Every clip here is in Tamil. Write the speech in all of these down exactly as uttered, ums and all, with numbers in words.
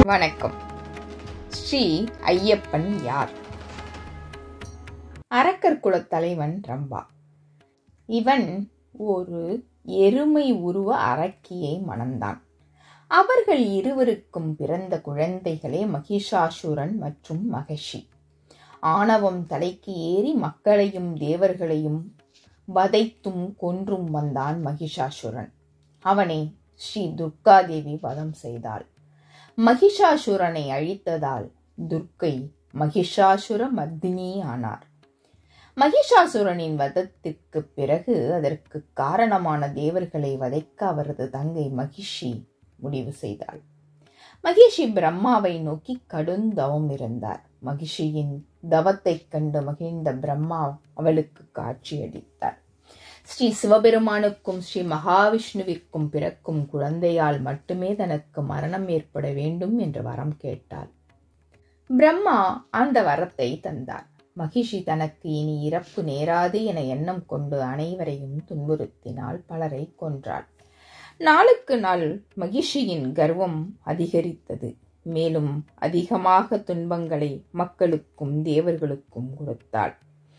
வணக்கம். ஸ்ரீ ஐயப்பன் யார்? அரக்கர் குலத் தலைவன் ரம்பா. இவன் ஒரு எருமை உருவ அரக்கியை மணந்தான். அவர்கள் இருவருக்கும் பிறந்த குழந்தைகளே மகிஷாசுரன் மற்றும் மகிஷி. ஆணவம் தலைக்கு ஏறி மக்களையும் தேவர்களையும் வதைத்தும் கொன்றும் வந்தான் மகிஷாசுரன். அவனை ஸ்ரீ துர்காதேவி வதம் செய்தாள். மகிஷாசுரனை அழித்ததால் துர்க்கை மகிஷாசுர மர்தினி ஆனார். மகிஷாசுரனின் வதத்திற்கு பிறகு அதற்கு காரணமான தேவர்களை வதைக்க அவரது தங்கை மகிஷி முடிவு செய்தாள். மகிஷி பிரம்மாவை நோக்கி கடும் தவம் இருந்தார். மகிஷியின் தவத்தைக் கண்டு மகிழ்ந்த பிரம்மா அவளுக்கு காட்சியளித்தார். ஸ்ரீ சிவபெருமானுக்கும் ஸ்ரீ மகாவிஷ்ணுவிற்கும் பிறக்கும் குழந்தையால் மட்டுமே தனக்கு மரணம் ஏற்பட வேண்டும் என்று வரம் கேட்டாள். பிரம்மா அந்த வரத்தை தந்தார். மகிஷி தனக்கு இனி இறப்பு நேராது என எண்ணம் கொண்டு அனைவரையும் துன்புறுத்தினாள். பலரை கொன்றாள். நாளுக்கு நாள் மகிஷியின் கர்வம் அதிகரித்தது. மேலும் அதிகமாக துன்பங்களை மக்களுக்கும் தேவர்களுக்கும் கொடுத்தாள்.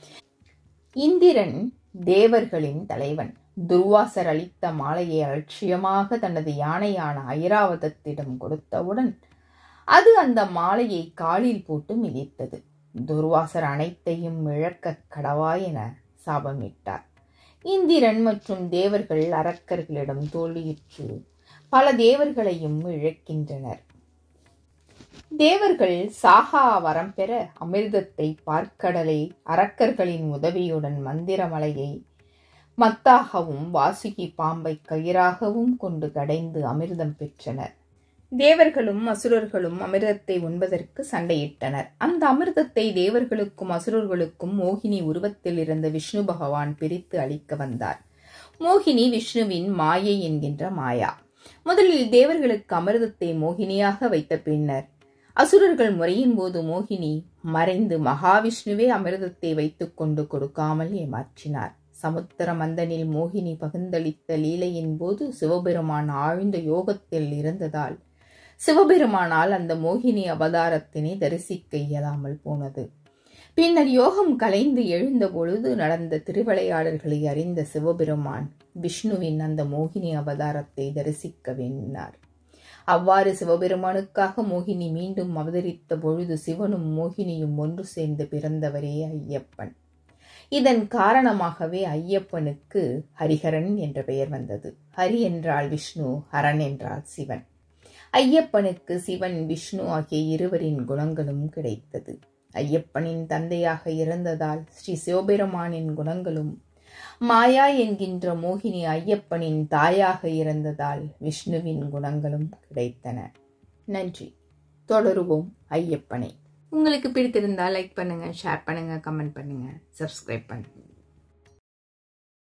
இந்திரன் தேவர்களின் தலைவன். துர்வாசர் அளித்த மாலையை அலட்சியமாக தனது யானையான ஐராவதத்திடம் கொடுத்தவுடன் அது அந்த மாலையை காலில் போட்டு மிதித்தது. துர்வாசர் அனைத்தையும் இழக்க கடவா என சாபமிட்டார். இந்திரன் மற்றும் தேவர்கள் அரக்கர்களிடம் தோல்வியுற்று பல தேவர்களையும் இழக்கின்றனர். தேவர்கள் சாகா வரம் பெற அமிர்தத்தை பார்க்கடலை அரக்கர்களின் உதவியுடன் மந்திரமலையை மத்தாகவும் வாசுகி பாம்பை கயிறாகவும் கொண்டு கடைந்து அமிர்தம் பெற்றனர். தேவர்களும் அசுரர்களும் அமிர்தத்தை உண்பதற்கு சண்டையிட்டனர். அந்த அமிர்தத்தை தேவர்களுக்கும் அசுரர்களுக்கும் மோகினி உருவத்தில் இருந்த விஷ்ணு பகவான் பிரித்து அளிக்க வந்தார். மோகினி விஷ்ணுவின் மாயை என்கின்ற மாயா. முதலில் தேவர்களுக்கு அமிர்தத்தை மோகினியாக வைத்த பின்னர் அசுரர்கள் முறையின் போது மோகினி மறைந்து மகாவிஷ்ணுவே அமிர்தத்தை வைத்துக் கொண்டு கொடுக்காமல் ஏமாற்றினார். சமுத்திர மந்தனில் மோகினி பகிர்ந்தளித்த லீலையின் போது சிவபெருமான் ஆழ்ந்த யோகத்தில் இருந்ததால் சிவபெருமானால் அந்த மோகினி அவதாரத்தினை தரிசிக்க இயலாமல் போனது. பின்னர் யோகம் கலைந்து எழுந்த பொழுது நடந்த திருவிளையாடல்களை அறிந்த சிவபெருமான் விஷ்ணுவின் அந்த மோகினி அவதாரத்தை தரிசிக்க வேண்டினார். அவ்வாறு சிவபெருமானுக்காக மோகினி மீண்டும் அவதரித்த பொழுது சிவனும் மோகினியும் ஒன்று சேர்ந்து பிறந்தவரே ஐயப்பன். இதன் காரணமாகவே ஐயப்பனுக்கு ஹரிஹரன் என்ற பெயர் வந்தது. ஹரி என்றால் விஷ்ணு, ஹரன் என்றால் சிவன். ஐயப்பனுக்கு சிவன் விஷ்ணு ஆகிய இருவரின் குணங்களும் கிடைத்தது. ஐயப்பனின் தந்தையாக இருந்ததால் ஸ்ரீ சிவபெருமானின் குணங்களும், மாயா என்கின்ற மோகினி ஐயப்பனின் தாயாக இருந்ததால் விஷ்ணுவின் குணங்களும் கிடைத்தன. நன்றி. தொடருவோம் ஐயப்பனை. உங்களுக்கு பிடித்திருந்தால் லைக் பண்ணுங்க, ஷேர் பண்ணுங்க, கமெண்ட் பண்ணுங்க, சப்ஸ்கிரைப் பண்ணுங்க.